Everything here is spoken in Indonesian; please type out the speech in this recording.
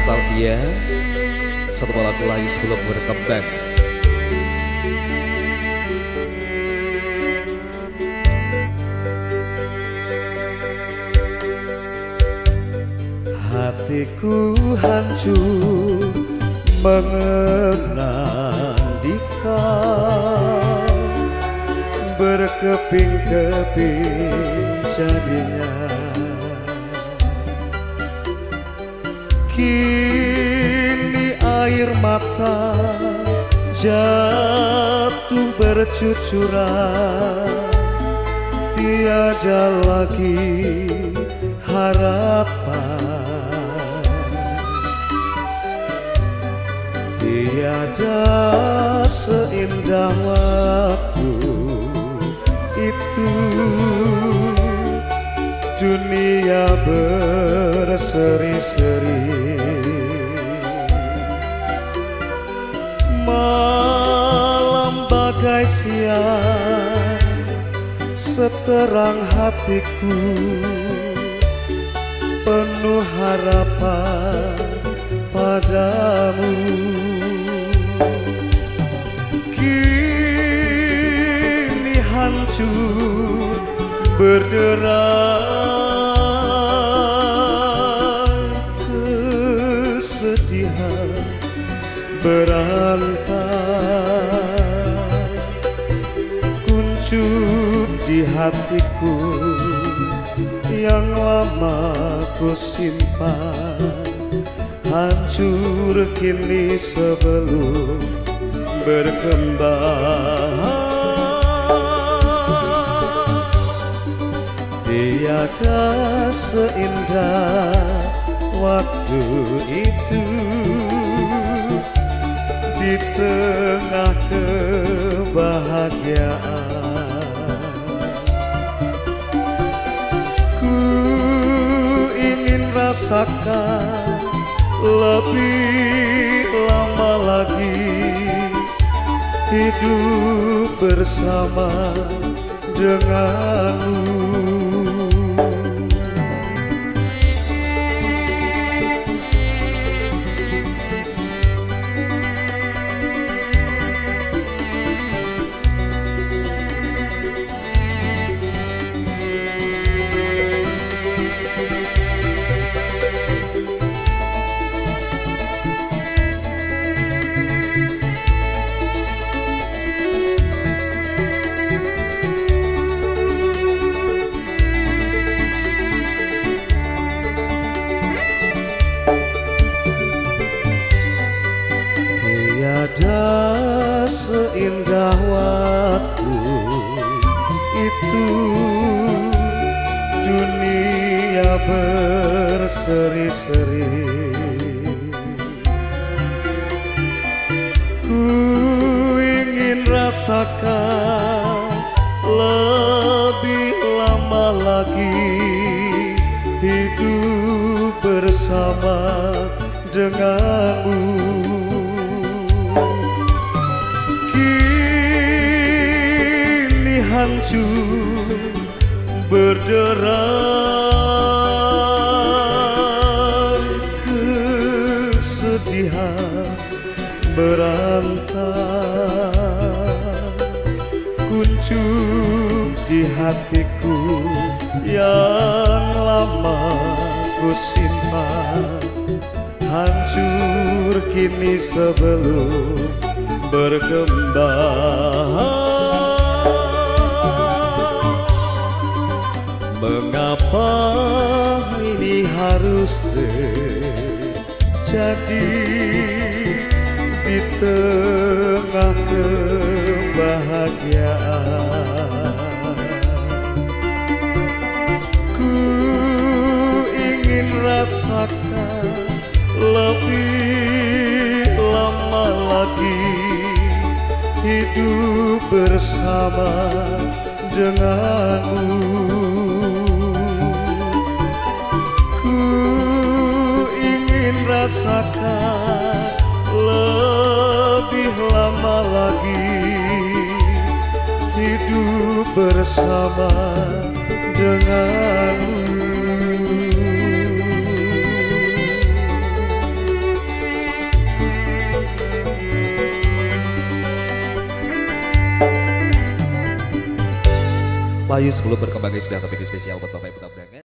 nostalgia. Satu lagu lagi sebelum berkembang. Hatiku hancur mengenang di kau, berkeping-keping jadinya. Kini air mata jatuh bercucuran, tiada lagi harapan, tiada seindah waktu itu. Dunia berseri-seri, malam bagai siang, seterang hatiku penuh harapan padamu. Kini hancur berderai, kesedihan berantai, kuncup di hatiku yang lama ku simpan, hancur kini sebelum berkembang. Tiada seindah waktu itu di tengah kebahagiaan. Ku ingin rasakan lebih lama lagi, hidup bersama denganmu. Tiada seindah waktu itu, dunia berseri-seri. Ku ingin rasakan lebih lama lagi, hidup bersama denganmu. Hancur berderai, kesedihan berantai, kuncup di hatiku yang lama ku simpan, hancur kini sebelum berkembang. Mengapa ini harus terjadi di tengah kebahagiaan? Ku ingin rasakan lebih lama lagi, hidup bersama denganmu. Rasakan lebih lama lagi, hidup bersama denganmu. Bayu sebelum berkembang sudah topik spesial buat Bapak Ibu tamu undangan.